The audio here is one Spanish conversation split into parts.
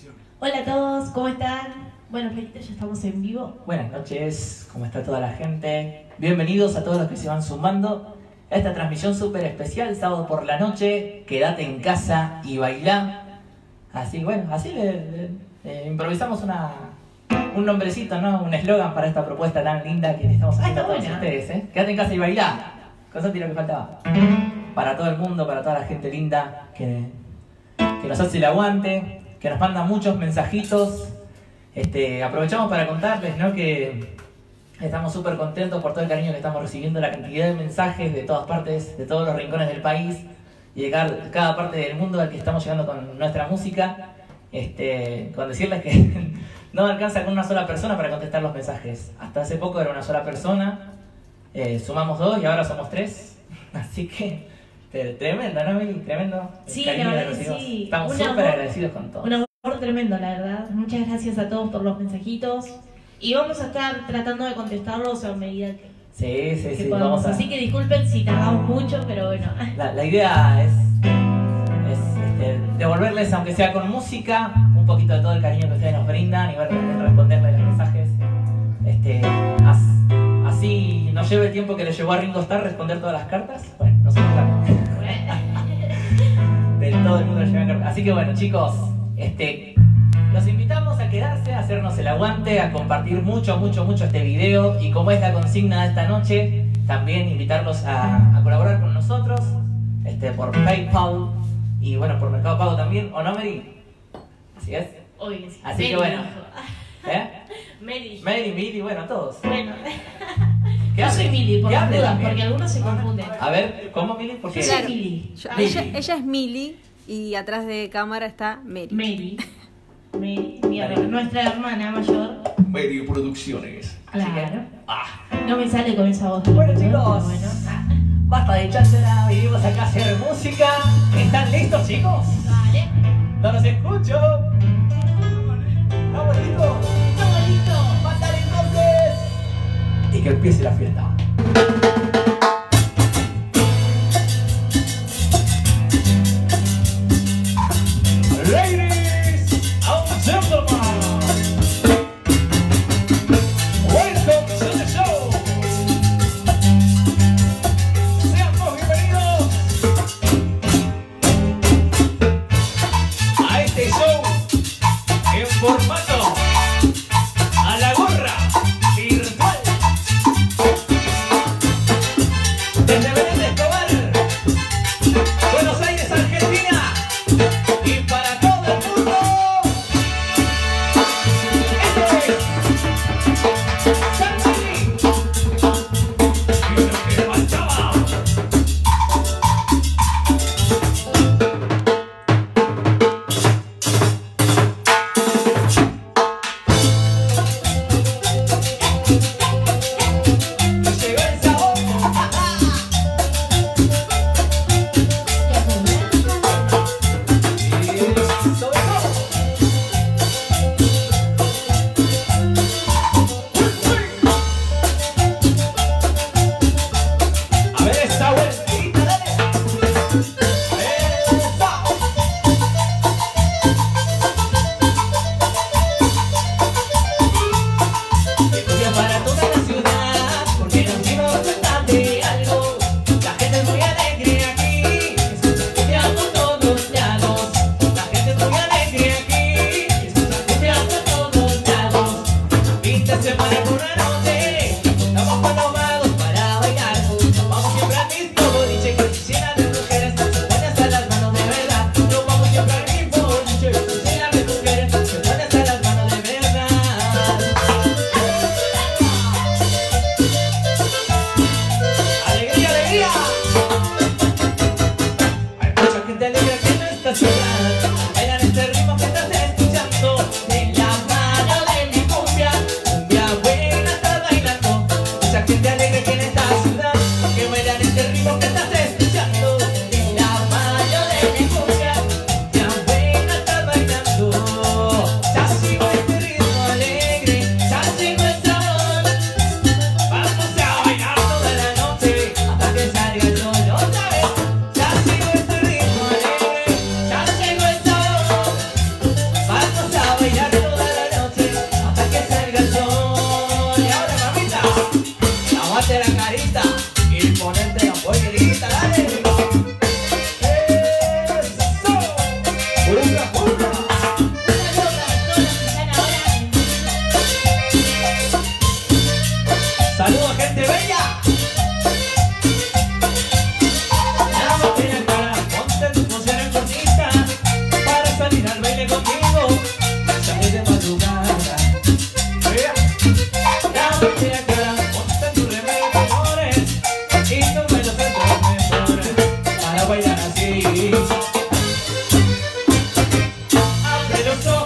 Hola a todos, ¿cómo están? Bueno, Felipe, ya estamos en vivo. Buenas noches, ¿cómo está toda la gente? Bienvenidos a todos los que se van sumando a esta transmisión súper especial, sábado por la noche. Quédate en casa y bailá. Así, bueno, así le improvisamos un nombrecito, ¿no? Un eslogan para esta propuesta tan linda que estamos haciendo a todos ustedes, ¿eh? Quédate en casa y bailá. Cosa lo que faltaba. Para todo el mundo, para toda la gente linda que nos hace el aguante, que nos manda muchos mensajitos. Aprovechamos para contarles, ¿no?, que estamos súper contentos por todo el cariño que estamos recibiendo, la cantidad de mensajes de todas partes, de todos los rincones del país y de cada parte del mundo al que estamos llegando con nuestra música. Con decirles que no me alcanza con una sola persona para contestar los mensajes. Hasta hace poco era una sola persona, sumamos 2 y ahora somos 3. Así que tremendo, ¿no, Meli? Tremendo. Sí, la verdad que sí. Estamos súper agradecidos con todos. Un amor tremendo, la verdad. Muchas gracias a todos por los mensajitos. Y vamos a estar tratando de contestarlos a medida que sí, podamos. Así que disculpen si tardamos mucho, pero bueno. La idea es devolverles, aunque sea con música, un poquito de todo el cariño que ustedes nos brindan y bueno, responderles los mensajes. Así nos lleva el tiempo que le llevó a Ringo Starr responder todas las cartas. Bueno, nosotros también. De todo el mundo le llevan cartas. Así que bueno, chicos, los invitamos a quedarse, a hacernos el aguante, a compartir mucho este video. Y como es la consigna de esta noche, también invitarlos a colaborar con nosotros por PayPal y bueno, por Mercado Pago también. ¿O no, Mary? Así es. Oye, sí. Así que bueno. Meli, bueno, todos. Bueno. Yo soy Mili, por las dudas, porque algunos se confunden. A ver, ¿cómo Mili? Porque yo soy Mili. Ella es Mili y atrás de cámara está Mary. Mary, nuestra hermana mayor. Medio Producciones. Claro. No me sale con esa voz. Bueno, chicos, basta de cháchara, vinimos acá a hacer música. ¿Están listos, chicos? Vale. No los escucho. ¿Estamos listos? Estamos listos. ¡Pásale entonces! Y que empiece la fiesta. Ladies and gentlemen, welcome to the show. Sean todos bienvenidos a este show en formato a la gorra virtual. Desde Belén de Escobar, Buenos Aires, Argentina, y para todo el mundo. Esto es San Martín. Y lo que faltaba.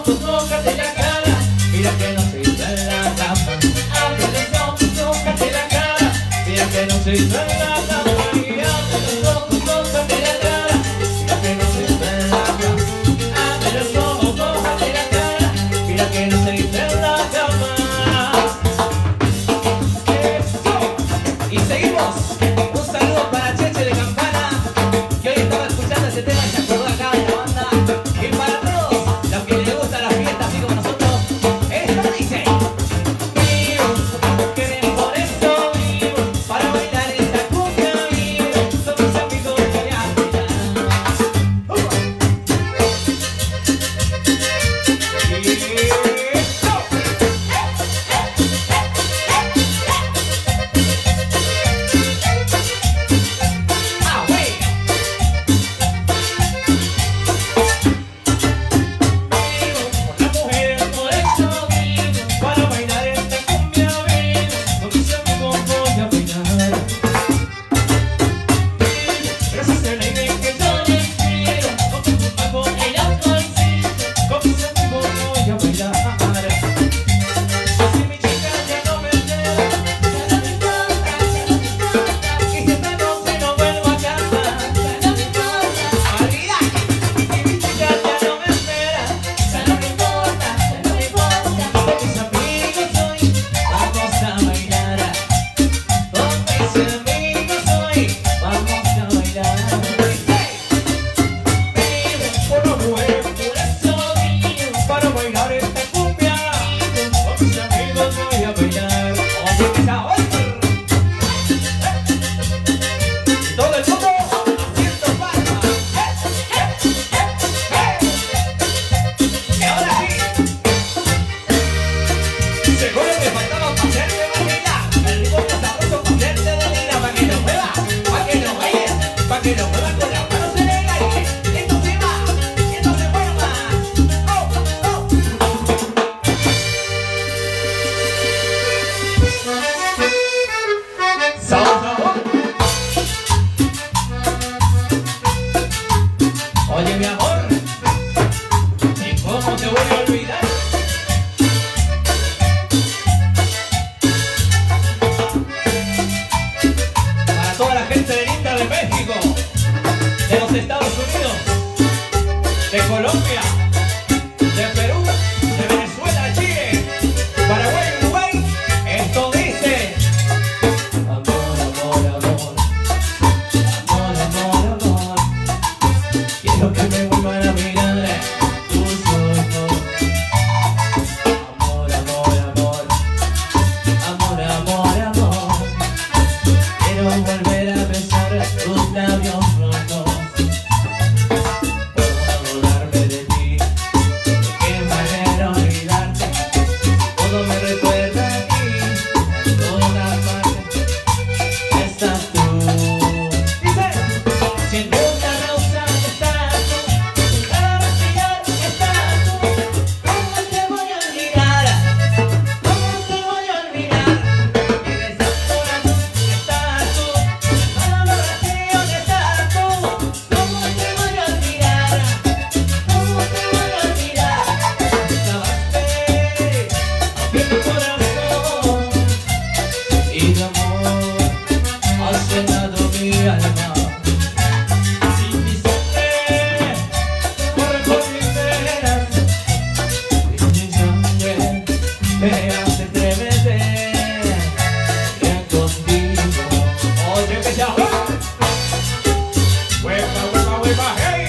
ojos, tócate la cara, mira que no se hizo en la cama. Abre los ojos, tócate la cara, mira que no se hizo en la cama. Y abre los ojos, tócate la cara, mira que no se hizo en la cama. Abre los ojos, tócate la cara, mira que no se hizo en la cama. Eso. Y seguimos. Un saludo para Cheche de Campana, que hoy estaba escuchando ese tema y se acordó acá de la banda. Y para todos los que les gustan las fiestas así como nosotros, esta dice: vivo, que ven por eso vivo, para bailar esta cumbia vivo, con mis amigos voy a bailar. Oye, mi amor, ¿y cómo te voy a olvidar? Para toda la gente linda de México, de los Estados Unidos, de Colombia, de Perú, de Venezuela, Chile, Paraguay, Uruguay, esto dice: amor, amor, amor, amor, amor, amor. Quiero que me vuelvan a mirar tus ojos. Amor, amor, amor, amor, amor, amor. Quiero volver a besar tus labios rojos. Puedo acordarme de ti, de qué manera olvidarte. Todo me recuerda a ti, en todas partes estás tú. Dice: siento una rosa que estás tú, cada respirar estás tú. ¿Cómo te voy a olvidar? ¿Cómo te voy a olvidar? En esa corazón estás tú, cada oración estás tú. ¿Cómo te voy a olvidar? ¿Cómo te voy a olvidar? Estabas aquí en mi corazón, y de amor has llenado mi alma. Sin mi sangre corre por mis venas, y mi sangre me hace estremecer. Bien contigo, oye que ya huepa, huepa, huepa, hey.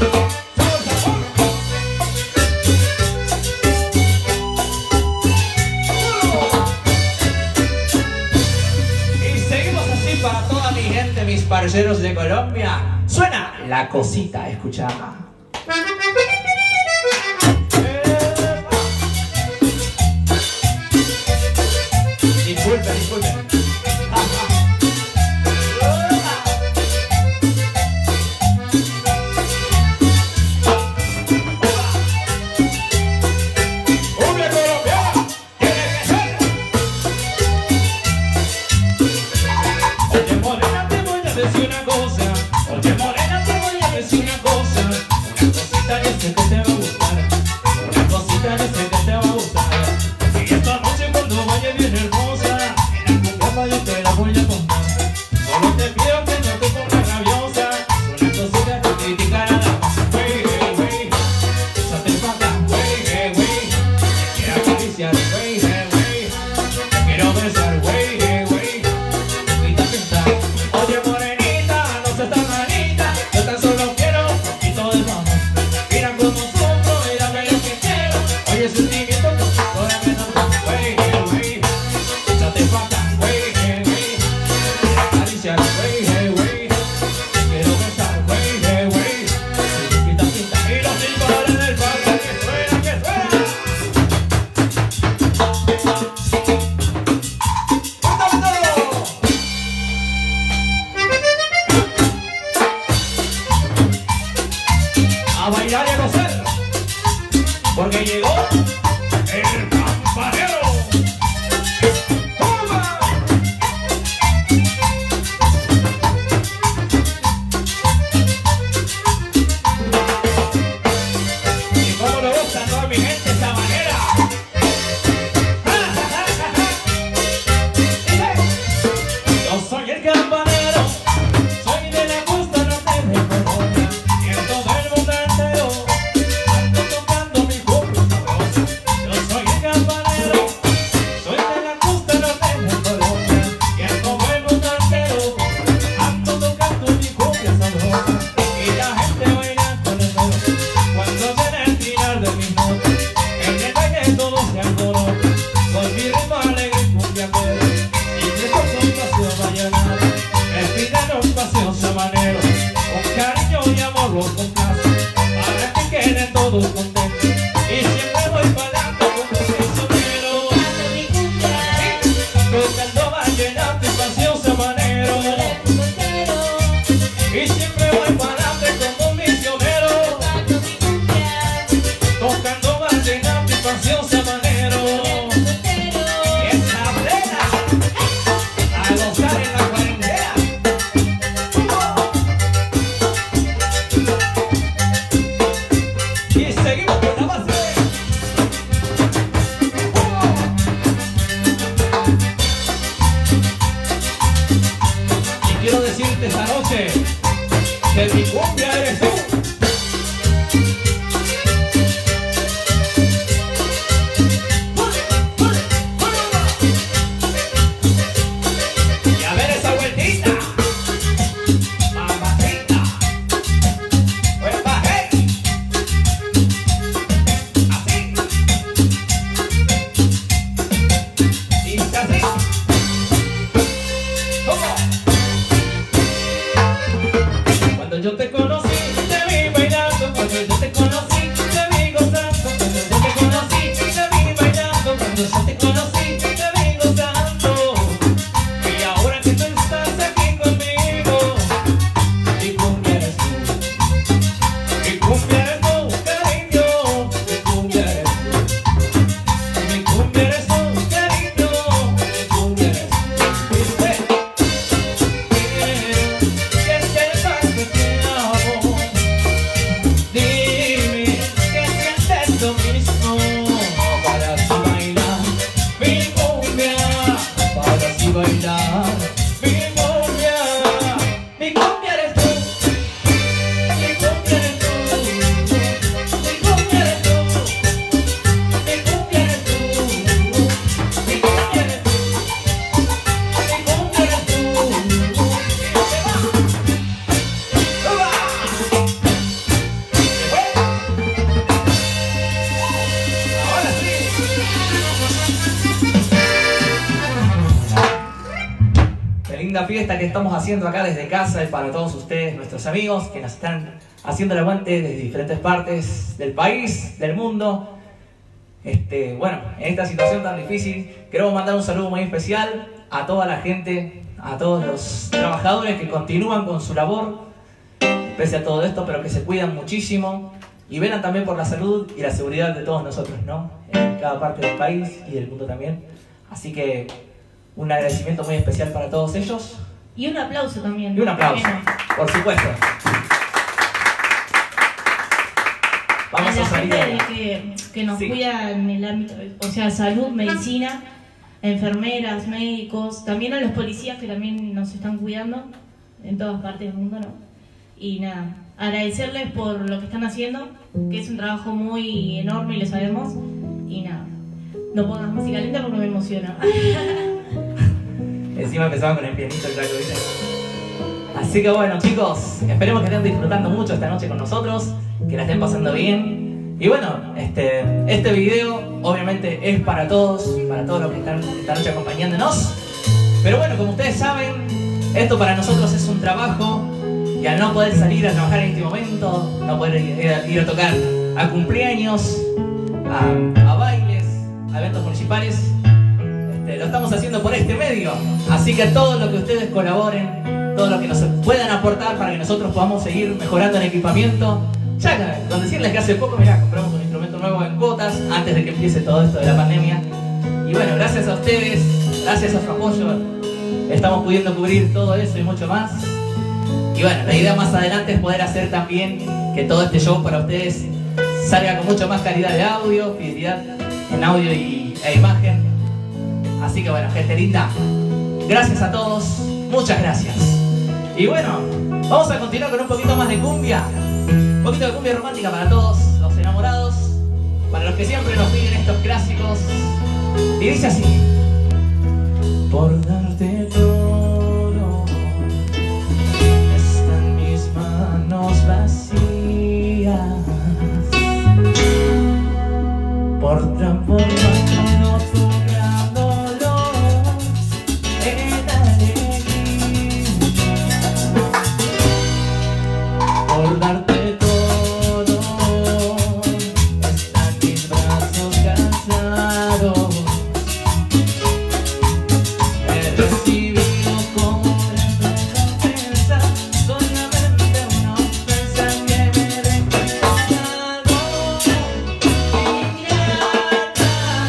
Y seguimos así para toda mi gente, mis parceros de Colombia. Suena la cosita, escucha. Disculpe, disculpe. ¡Cumbia colombiana! ¡Tiene que ser! Oye, morena, te voy a decir una cosa. Oye, morena, te voy a decir una cosa. porque llegó el campanero. ¡Toma! Y cómo le gusta a toda mi gente esta manera. Yo soy el campanero, soy de la costa norte de Colombia, y en todo el mundo entero ando tocando mi cumbia sabrosa. Yo soy el campanero, soy de la costa norte de Colombia, y en todo el mundo entero ando tocando mi cumbia sabrosa. Y la gente baila con el dedo cuando viene el tirar de mis notas. En el baile todos se alborotan con mi ritmo alegre y cumbia cuero. Y de compasión vallenata me piden un paseo sabanero, con cariño y amor los complazo, para que queden todos contentos. Y siempre voy para adelante con un misionero, tocando vallenato y paseo sabanero. Y siempre voy para adelante como un misionero, tocando vallenato y paseo sabanero. Y esa plena a gozar en la cuarentena. Y seguimos con la base. Y quiero decirte esta noche que mi cumbia eres tú. Y a ver esa vueltita, mamacita, pues bajé, así, dice así, ¿cómo? Cuando yo te conocí, te vi bailando, cuando yo te conocí, te vi gozando, cuando yo te conocí, te vi bailando, cuando yo te conocí, te vi gozando. Y ahora que tú estás aquí conmigo, mi cumbia eres tú, mi cumbia eres tú, cariño, mi cumbia eres tú, mi cumbia eres tú, cariño, mi cumbia eres tú. Dice, que sepas que te amo, dime que sientes lo mismo, para así bailar mi cumbia, para así bailar mi cumbia. Mi cumbia eres tú, mi cumbia eres tú, mi cumbia eres tú, mi cumbia eres tú, mi cumbia eres tú, mi cumbia eres tú. Y se va. ¡Uva! ¡Se fue! Ahora sí. Qué linda fiesta que estamos haciendo acá desde casa y para todos ustedes, nuestros amigos que nos están haciendo el aguante desde diferentes partes del país, del mundo. Bueno, en esta situación tan difícil, queremos mandar un saludo muy especial a toda la gente, a todos los trabajadores que continúan con su labor, pese a todo esto, pero que se cuidan muchísimo y velan también por la salud y la seguridad de todos nosotros, ¿no? En cada parte del país y del mundo también. Así que un agradecimiento muy especial para todos ellos. Y un aplauso también. Y un aplauso, por supuesto. Vamos a salir gente que nos cuida en el ámbito, o sea, salud, medicina, enfermeras, médicos, también a los policías que también nos están cuidando en todas partes del mundo, ¿no? Y nada, agradecerles por lo que están haciendo, que es un trabajo muy enorme y lo sabemos. Y nada, no pongas música lenta porque me emociona. Encima empezaba con el pianito el trago, ¿viste? Así que bueno, chicos, esperemos que estén disfrutando mucho esta noche con nosotros, que la estén pasando bien. Y bueno, este video obviamente es para todos los que están esta noche acompañándonos. Pero bueno, como ustedes saben, esto para nosotros es un trabajo, y al no poder salir a trabajar en este momento, no poder ir a tocar a cumpleaños, a bailes, a eventos municipales, lo estamos haciendo por este medio. Así que todo lo que ustedes colaboren, todo lo que nos puedan aportar para que nosotros podamos seguir mejorando el equipamiento. Ya, con decirles que hace poco, mirá, compramos un instrumento producto nuevo en cuotas antes de que empiece todo esto de la pandemia. Y bueno, gracias a ustedes, gracias a su apoyo, estamos pudiendo cubrir todo eso y mucho más. Y bueno, la idea más adelante es poder hacer también que todo este show para ustedes salga con mucho más calidad de audio, fidelidad en audio e imagen. Así que bueno, gente linda, gracias a todos, muchas gracias. Y bueno, vamos a continuar con un poquito más de cumbia, un poquito de cumbia romántica para todos los enamorados, para los que siempre nos piden estos clásicos. Y dice así: por darte todo están mis manos vacías, por transformarlo tu gran dolor en alegría, por darte todo están mis brazos cansados. He recibido como recompensa solamente una ofensa que me deja helado. Ingrata,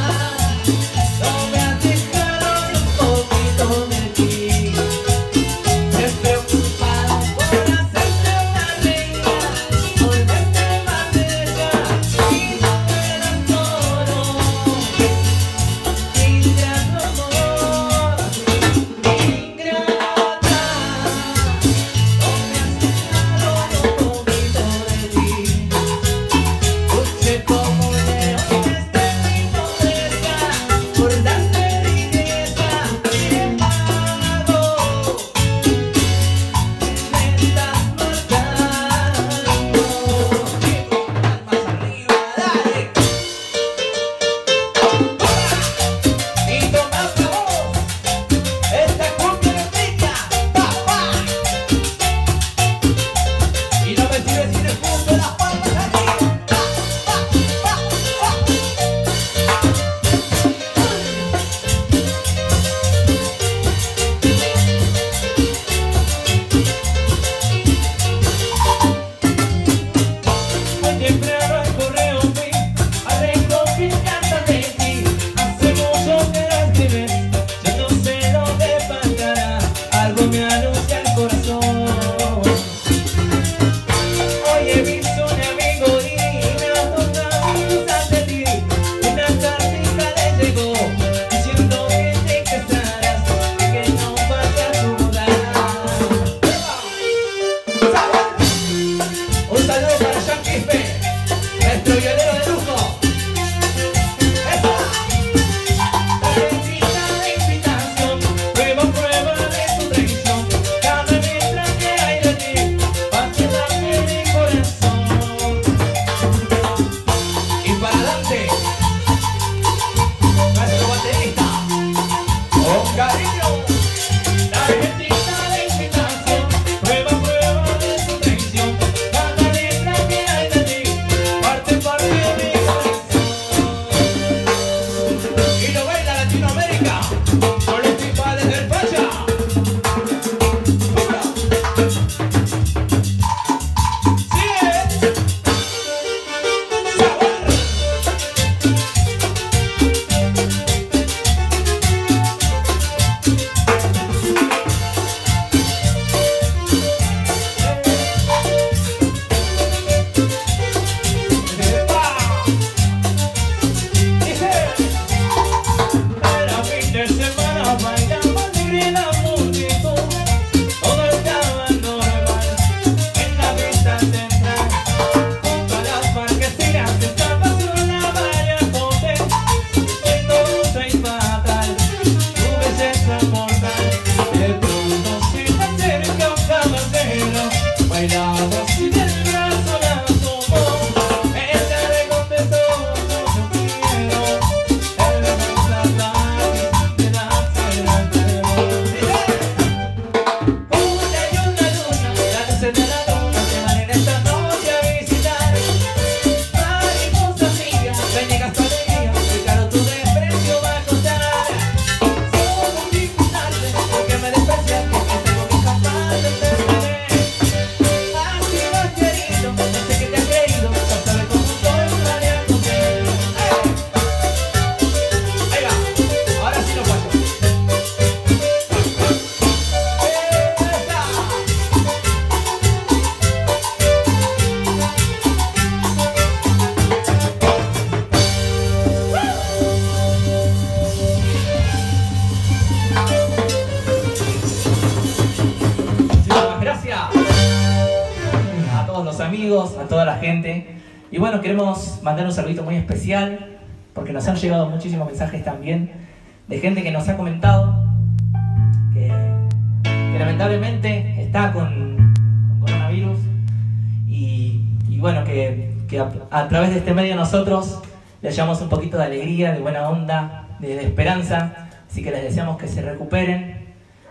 amigos, a toda la gente. Y bueno, queremos mandar un saludito muy especial, porque nos han llegado muchísimos mensajes también de gente que nos ha comentado que lamentablemente está con coronavirus. Y bueno, que a través de este medio nosotros les llevamos un poquito de alegría, de buena onda, de esperanza. Así que les deseamos que se recuperen.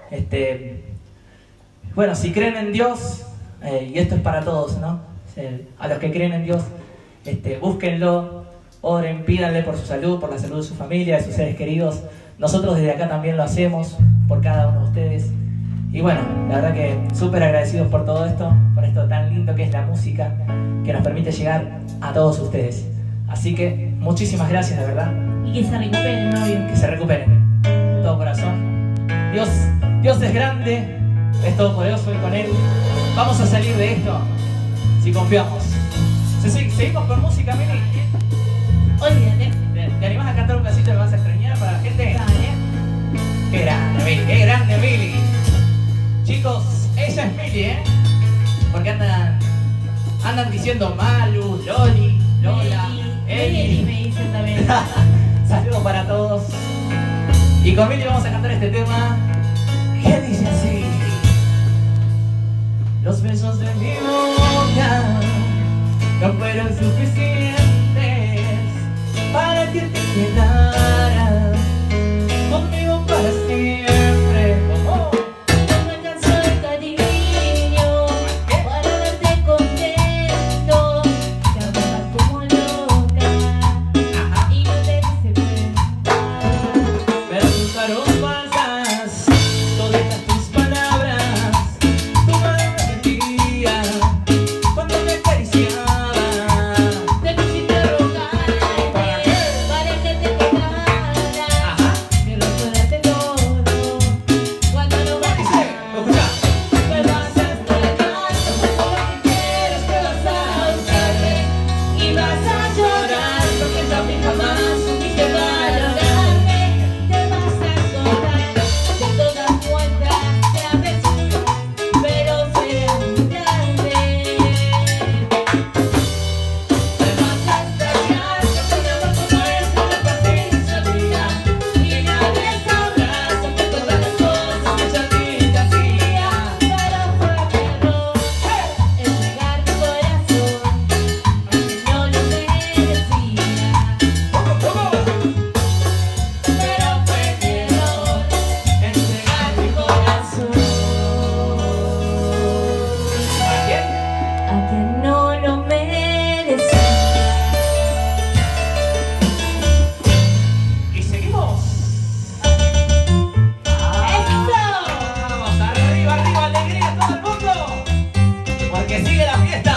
Bueno, si creen en Dios, y esto es para todos, ¿no? A los que creen en Dios, búsquenlo, oren, pídanle por su salud, por la salud de su familia, de sus seres queridos. Nosotros desde acá también lo hacemos por cada uno de ustedes. Y bueno, la verdad que súper agradecidos por todo esto, por esto tan lindo que es la música, que nos permite llegar a todos ustedes. Así que muchísimas gracias, de verdad. Y que se recuperen, novio. Que se recuperen, de todo corazón. Dios es grande, es todopoderoso y con Él vamos a salir de esto, si confiamos. Seguimos con música, Mili. Olvídate. ¿Te animás a cantar un pedacito que vas a extrañar para la gente? Dale. Qué grande, Mili, qué grande, Mili. Chicos, ella es Mili, ¿eh? Porque andan diciendo Malu, Loli, Lola, Eli me dicen también. Saludos para todos. Y con Mili vamos a cantar este tema que dice así: los besos de mi boca no fueron suficientes para que te quedaras conmigo para siempre. ¿Cómo? No me alcanzó el cariño para verte contento. Te amabas como loca y no te diste cuenta. Me resultaron falsas todas tus palabras. Tu mano me mentía cuando me acariciaba. Te pusiste a rogarme para que te quedara. Que lo sudaste todo cuando no vas Dice, ¿lo escuchás? me vas a extrañar, todo lo que quieres te vas a usarme y vas a llorar porque también jamás supiste valorarme. Te vas a acordar de todas muestras de afección, pero será muy tarde. Te vas a extrañar porque un amor como este no pasa insolita y nadie sabrá sobre todas las cosas que yo a ti te hacía. Pero fue mi error entregar tu corazón, aunque no lo merecía. ¿Cómo? Pero fue mi error entregar mi corazón ¿Para quién? a quien no lo merecía. Y seguimos. Vamos, arriba, arriba, alegría todo el mundo. Porque sigue la fiesta.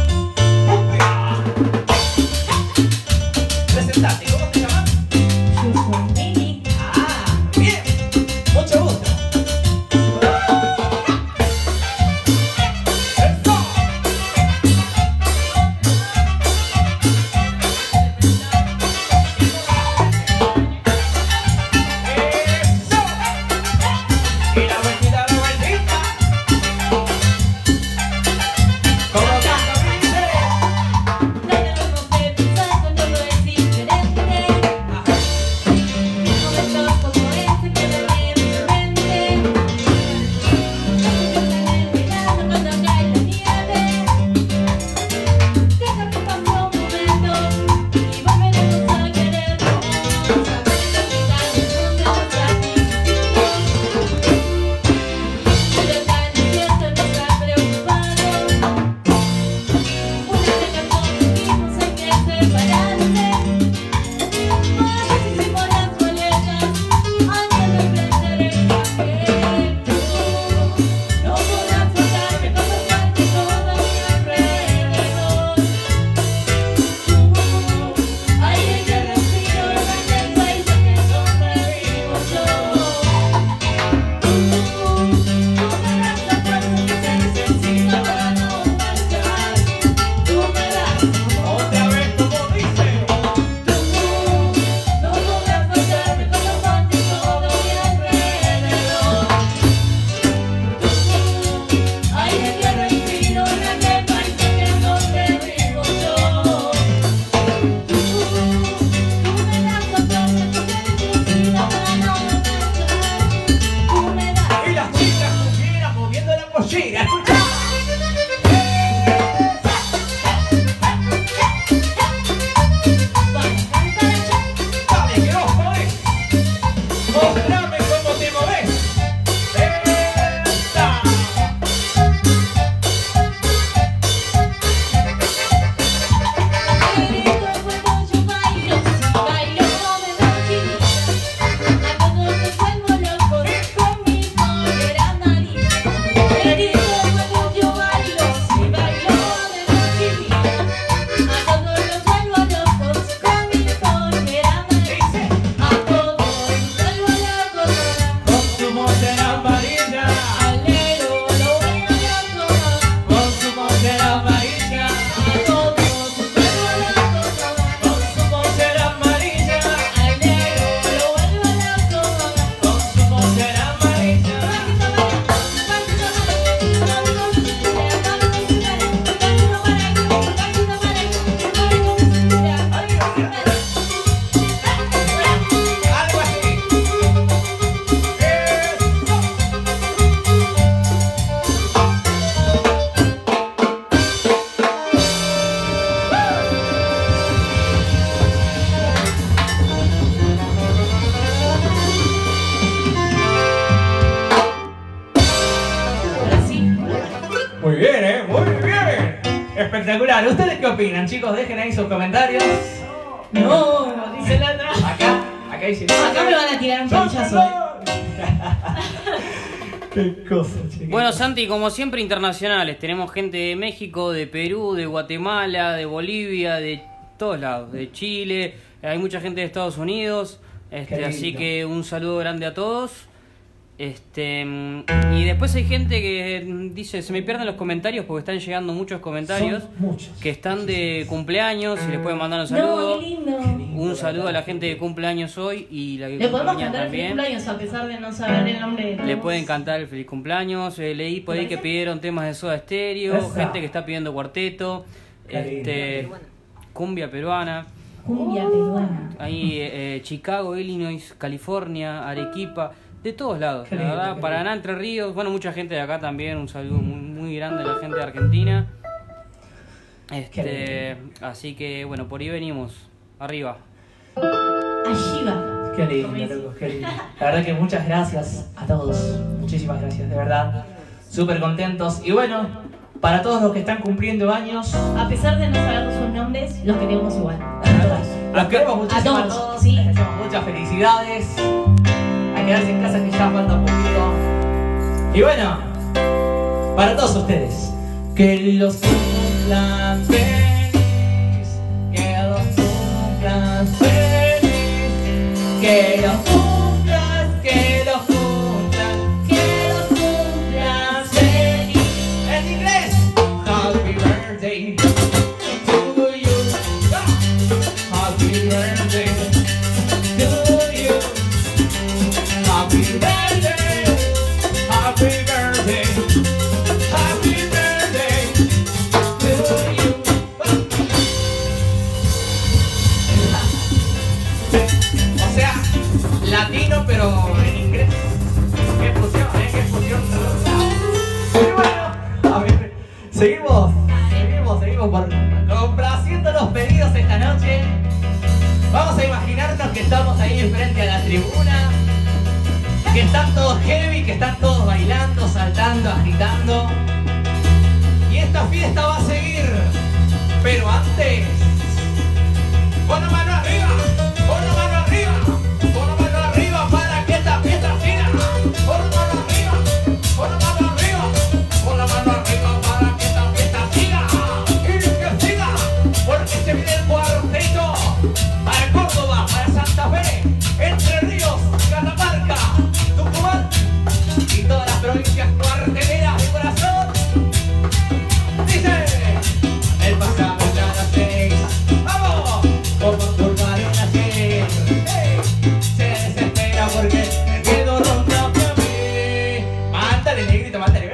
Presentate, ¿cómo te llamas? Yo soy Mili. Bien, mucho gusto. ¡Eso! ¡Eso! Y la vueltita, la vueltita. ¿Cómo canta, Mili? No debemos de pensar cuando no es diferente. espectacular. ¿Ustedes qué opinan, chicos? Dejen ahí sus comentarios. No, dice el otro. Acá dice. Acá me van a tirar un pinchazo. Qué cosa, chicos. Bueno, Santi, como siempre internacionales. Tenemos gente de México, de Perú, de Guatemala, de Bolivia, de todos lados, de Chile. Hay mucha gente de Estados Unidos. Así que un saludo grande a todos. Y después hay gente que dice, se me pierden los comentarios porque están llegando muchos comentarios. Que están de cumpleaños y les pueden mandar un saludo. No, qué lindo. Un saludo a la gente que cumpleaños hoy y la que Le podemos cumple cantar el feliz cumpleaños a pesar de no saber el nombre de todos. Le pueden cantar el feliz cumpleaños. Leí por ahí que pidieron temas de Soda Stereo, gente que está pidiendo cuarteto, cumbia peruana. Cumbia peruana. Ahí Chicago, Illinois, California, Arequipa, de todos lados. La verdad, Paraná, Entre Ríos, bueno, mucha gente de acá también. Un saludo muy grande a la gente de Argentina. Así que bueno, por ahí venimos. Arriba. Allí va. Qué lindo, loco, qué lindo. La verdad que muchas gracias a todos. Muchísimas gracias, de verdad. Súper contentos. Y bueno, para todos los que están cumpliendo años, A pesar de no saber sus nombres, los queremos igual. los queremos muchísimo A a todos, todos. sí. Les deseamos muchas felicidades. A quedarse en casa que ya falta un poquito. Y bueno, para todos ustedes, que los cumplan feliz, que los cumplan feliz, que los cumplan, que los cumplan, que los cumplan feliz. En inglés, happy birthday to you, happy birthday to you, happy birthday, happy birthday, happy birthday to you. O sea, latino pero en inglés. Qué fusión, qué fusión. Y bueno, a ver, seguimos complaciendo los pedidos esta noche. Vamos a imaginarnos que estamos ahí enfrente a la tribuna, que están todos heavy, que están todos bailando, saltando, agitando. Y esta fiesta va a seguir. Pero antes, con la mano arriba, con la mano arriba, con la mano arriba para que esta fiesta siga. Con la mano arriba, con la mano arriba, con la mano arriba para que esta fiesta siga. Y que siga, porque se viene el cuarteto para Córdoba, para Santa Fe, Entre Ríos, Catamarca, Tucumán y todas las provincias cuarteleras de corazón. Dice, el pasado ya las 6. ¡Vamos! Como turma de una 6. Se desespera porque me quedo ronca para mí. Mándale, negrito, mándale.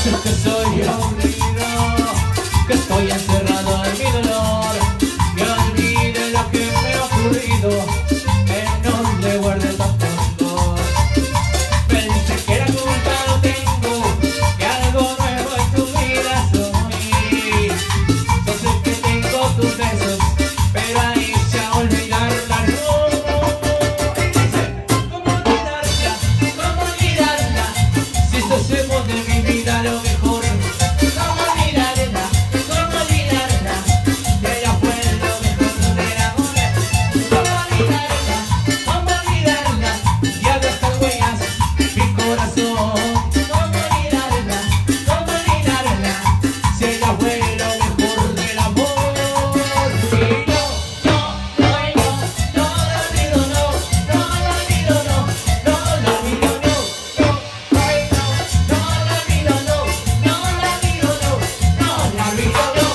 sé que soy aburrido, que estoy encerrado en mi dolor, que olvide lo que me ha ocurrido, que no le guarde tanto dolor. Pensé que era culpa no tengo, que algo nuevo en tu vida soy. Yo sé que tengo tus besos, pero ahí ya olvidarla no. Y dice, ¿cómo olvidarla? ¿Cómo olvidarla? Si hacemos de mi vida lo mejor. ¿Cómo olvidarla? ¿Cómo olvidarla? Que ella fue lo mejor del amor. ¿Cómo olvidarla? ¿Cómo olvidarla? Ya deja huellas mi corazón. ¿Cómo olvidarla? ¿Cómo olvidarla? Si ella fue lo mejor del amor. Y no la olvido, no la olvido, no la olvido, no la olvido, no la olvido, no.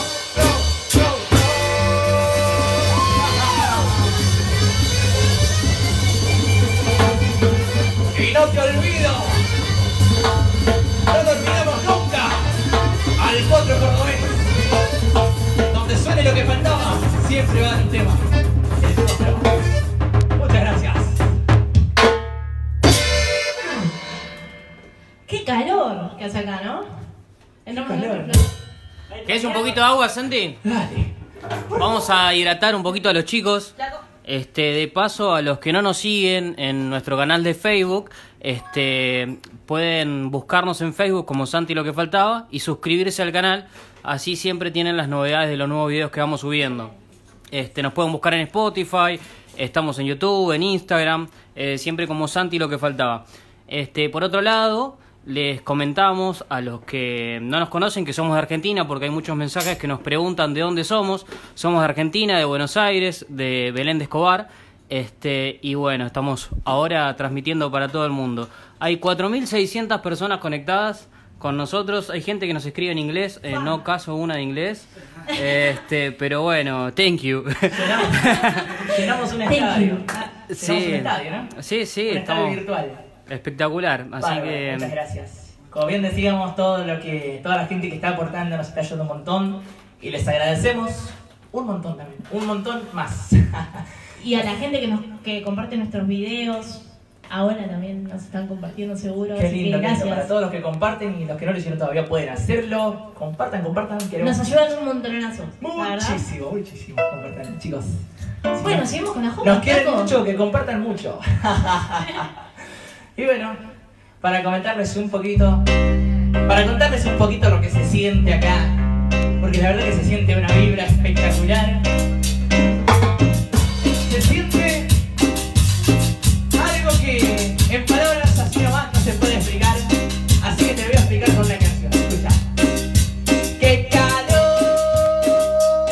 Y no te olvido, no te olvidamos nunca al potro cordobés, donde suene lo que faltaba, siempre va a dar un tema. El potro. Muchas gracias. Qué calor que hace acá, ¿no? calor. ¿Querés un poquito de agua, Santi? Dale. Vamos a hidratar un poquito a los chicos. De paso, a los que no nos siguen en nuestro canal de Facebook, pueden buscarnos en Facebook como Santi Lo Que Faltaba y suscribirse al canal. Así siempre tienen las novedades de los nuevos videos que vamos subiendo. Nos pueden buscar en Spotify, estamos en YouTube, en Instagram, siempre como Santi Lo Que Faltaba. Por otro lado, les comentamos a los que no nos conocen que somos de Argentina, porque hay muchos mensajes que nos preguntan de dónde somos. Somos de Argentina, de Buenos Aires, de Belén de Escobar. Y bueno, estamos ahora transmitiendo para todo el mundo. Hay 4.600 personas conectadas con nosotros. Hay gente que nos escribe en inglés, no caso una de inglés. Pero bueno, thank you. Llenamos un estadio. Sí, Un estadio, ¿no? sí, Un estadio virtual. Espectacular, así Bárbaro, que muchas gracias. Como bien decíamos, toda la gente que está aportando nos está ayudando un montón y les agradecemos un montón también, un montón más. Y a la gente que comparte nuestros videos, ahora también nos están compartiendo seguro. Qué así lindo, que gracias. para todos los que comparten y los que no lo hicieron todavía pueden hacerlo. Compartan, queremos. Nos ayudan un montonazo. Muchísimo, compartan, chicos. Bueno, seguimos con la joda. Nos quieren mucho, que compartan mucho. Y bueno, para contarles un poquito lo que se siente acá, porque la verdad que se siente una vibra espectacular. Se siente algo que en palabras así nomás no se puede explicar, así que te voy a explicar con una canción. Escucha. ¡Qué calor!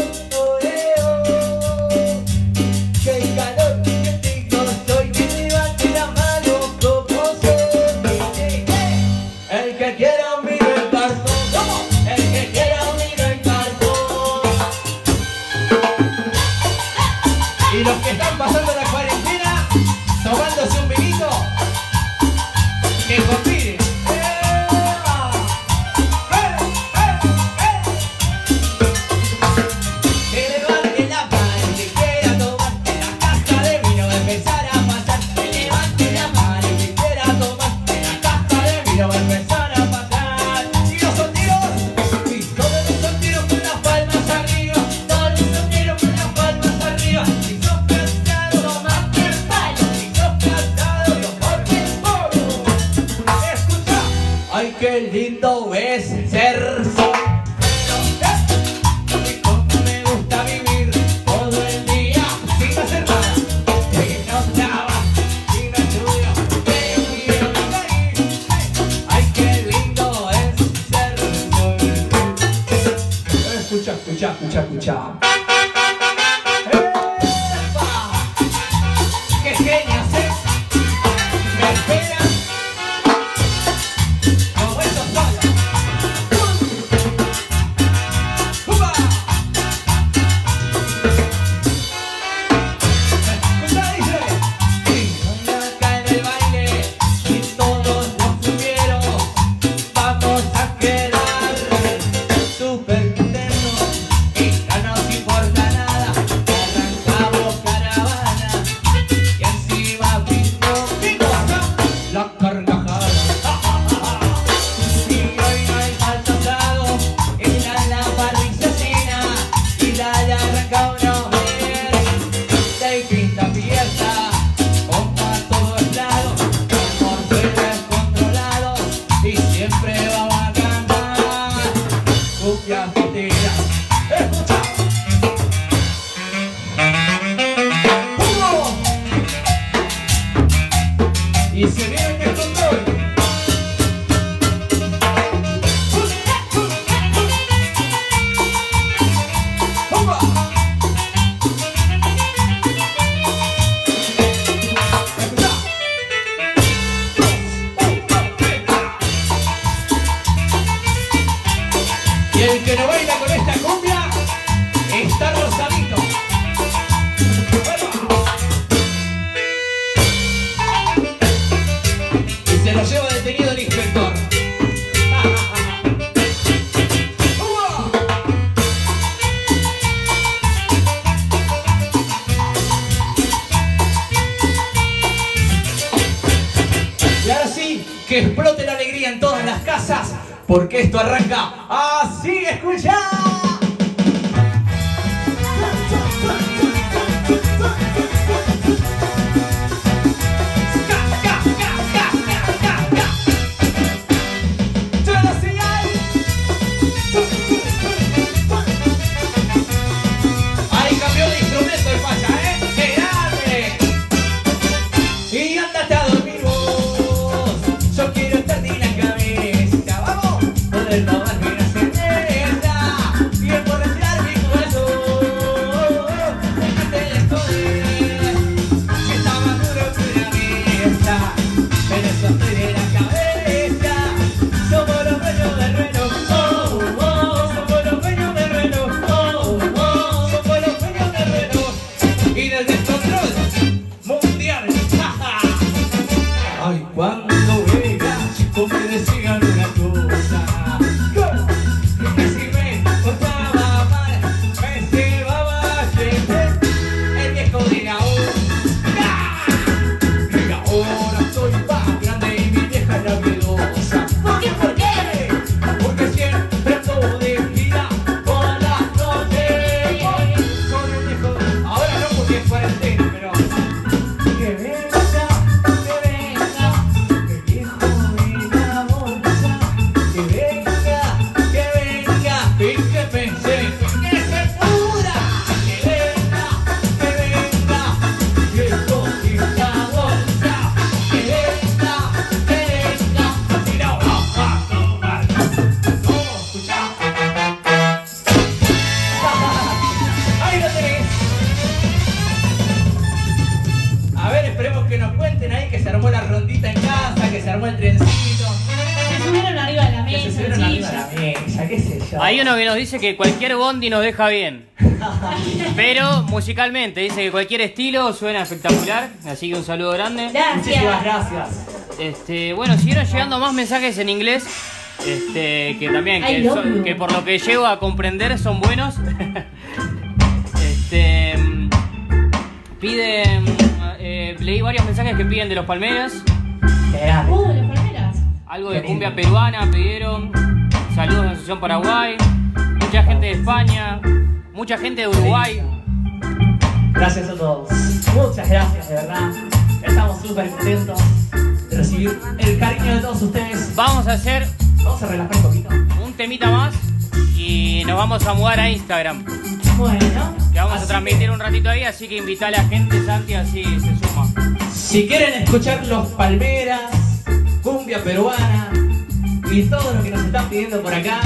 ¡Qué calor! ¡Qué rico estoy! ¡Que levante la mano como soy! El que quiera un vino en cartón, el que quiera un vino en cartón. Y los que están pasando la cuarentena, tomándose un vinito, que conviden. Que levante la mano y que quiera tomarte la caja de vino, empezar a pasar. Que levante la mano y que quiera tomarte la caja de vino, empezar a pasar. Y los solteros, y todos los solteros con las palmas arriba, todos los solteros con las palmas arriba. Y sos casado, tomate el palo. Y sos casado, tomate el palo. Escucha, ay, qué lindo es ser soltero. Y cómo me gusta vivir todo el día sin hacer nada, sin no trabajar, sin estudio, pero quiero vivir. Ay, qué lindo es ser soltero. Escucha. ¡Epa! ¡Qué genias, eh! Me esperan como esos solos. ¡Upa! Escucha, dice. Y acá en el baile y todos los fumieros vamos a quedar. Y el que no baila con esta cumbia está rosadito. Y se lo lleva detenido el inspector. Y ahora sí, que explote la alegría en todas las casas, porque esto arranca así, escucha. Ahí cambió de instrumento el facha, ¡qué grande! Y ándate a dormir vos, yo quiero estar en la cabeza, vamos, poder tomarme una cerveza, bien por retirar mi corazón, déjate de joder, que está más duro que una mesa, pero eso estoy de la cabeza, somos los dueños del reloj, somos los dueños del reloj, somos los dueños del reloj, y del descontrol mundial, ay, cuando veas, chicos, me decían una cosa, que si me portaba mal, me llevaba a crecer el viejo de la hora, y ahora estoy más grande y mi vieja es la miedosa. ¿Por qué? ¿Por qué? Porque siempre ando de gira por las noches con el viejo. Ahora no porque es cuarentena, pero que venga, el viejo de la bolsa, que venga, y que pensé, que se pura, que venga, viejo de la bolsa, que venga, y no vamos a tomar, no, escuchá, ahí lo tenés. A ver, esperemos que nos cuenten ahí que se armó la rondita en casa, que se armó el trencito. Se subieron arriba de la Que se mesa, subieron arriba de chicos. la mesa, qué sé yo. Hay uno que nos dice que cualquier bondi nos deja bien. Pero musicalmente dice que cualquier estilo suena espectacular. Así que un saludo grande. Muchísimas Gracias. gracias. Bueno, siguieron llegando más mensajes en inglés. Que también, I love you. que por lo que llego a comprender son buenos. Piden. Leí varios mensajes que piden de los Palmeras. Las palmeras. Algo de cumbia peruana pidieron. Saludos de la Asociación Paraguay. Mucha gente de España. Mucha gente de Uruguay. Gracias a todos. Muchas gracias, de verdad. Estamos súper contentos de recibir el cariño de todos ustedes. Vamos a hacer Vamos a relajar un poquito. un temita más y nos vamos a mudar a Instagram. Bueno. Que vamos Así a transmitir un ratito ahí, así que invita a la gente, Santi, así se suma. Si quieren escuchar los Palmeras, cumbia peruana y todo lo que nos están pidiendo por acá,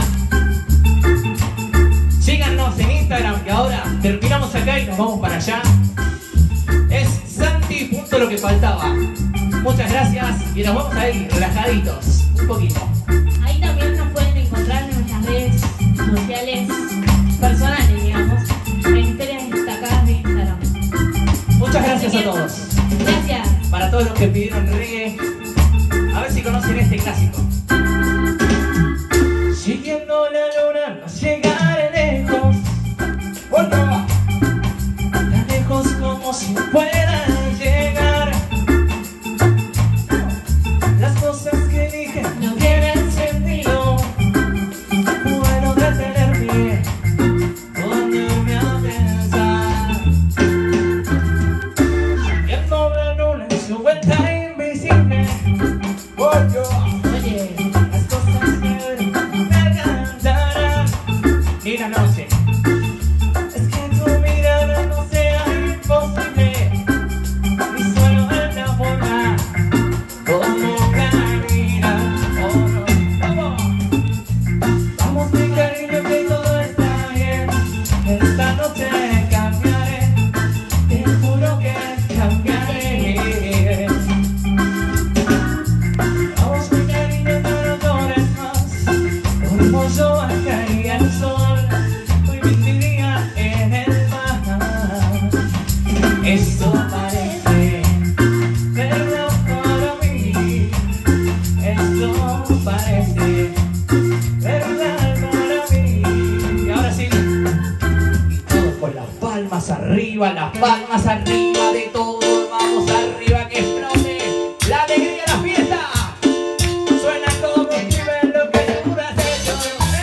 síganos en Instagram, que ahora terminamos acá y nos vamos para allá. Es Santi, punto lo que faltaba. Muchas gracias y nos vamos a ir relajaditos, un poquito. Ahí también nos pueden encontrar en nuestras redes sociales personales, digamos, en historias destacadas de Instagram. Muchas gracias a todos. Gracias. Para todos los que pidieron reggae, a ver si conocen este clásico. Siguiendo la luna, no llegaré lejos. Otro. Tan lejos como si puedan llegar. Las cosas que dije No quieren ser palmas arriba de todo, vamos arriba que explote la alegría de la fiesta. Suena como viven lo que te dura ellos.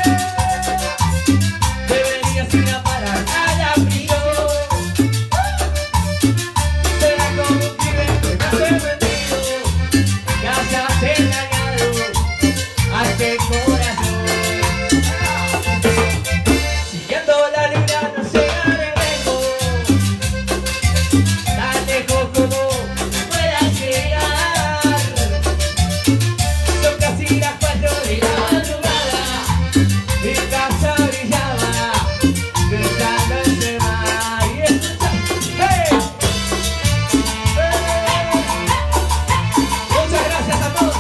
Deberías ir a parar a la prisión. Suena como viven lo que te has vendido, que has engañado a este corazón. Siguiendo la luna no se gana lejos, tan lejos como puedas llegar. Son casi las 4 de la madrugada, mi casa brillaba, cruzando ese mar y escucha. ¡Hey! Muchas gracias a todos.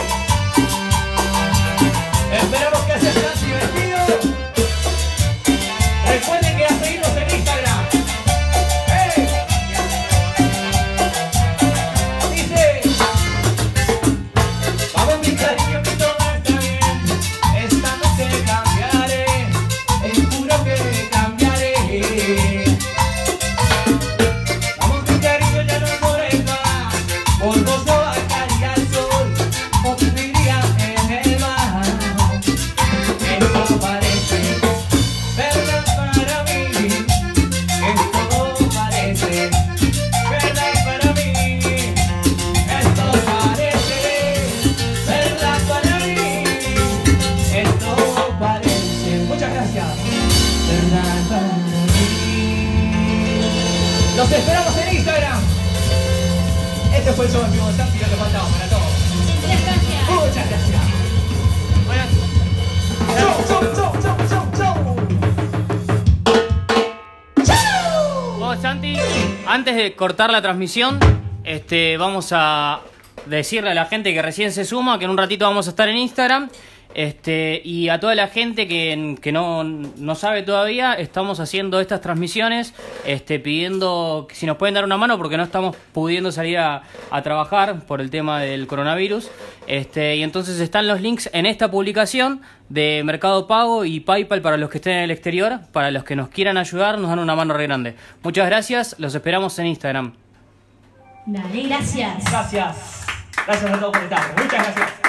Esperamos que se hayan divertido. Recuerden que a seguirnos en Instagram. ¡Hey! Dice: vamos mi cariño que todo está bien. Esta noche cambiaré, juro que cambiaré. Vamos mi cariño, ya no llores más, por vos no bajaría el sol, o viviría en el mar. Esto parece verdad para mí, esto parece verdad para mí, esto parece verdad para mí, esto parece, muchas gracias, verdad para mí. Los esperamos en Instagram. Este fue el show en vivo de Santi, lo que faltaba para todos. Muchas gracias. Muchas gracias. Chau, chau, chau, chau, chau, chau. Bueno, Santi, antes de cortar la transmisión, vamos a decirle a la gente que recién se suma que en un ratito vamos a estar en Instagram. Y a toda la gente que no sabe todavía, estamos haciendo estas transmisiones pidiendo si nos pueden dar una mano porque no estamos pudiendo salir a trabajar por el tema del coronavirus. Y entonces están los links en esta publicación de Mercado Pago y PayPal para los que estén en el exterior. Para los que nos quieran ayudar, nos dan una mano re grande. Muchas gracias, los esperamos en Instagram. Dale, gracias. Gracias. Gracias a todos por estar. Muchas gracias.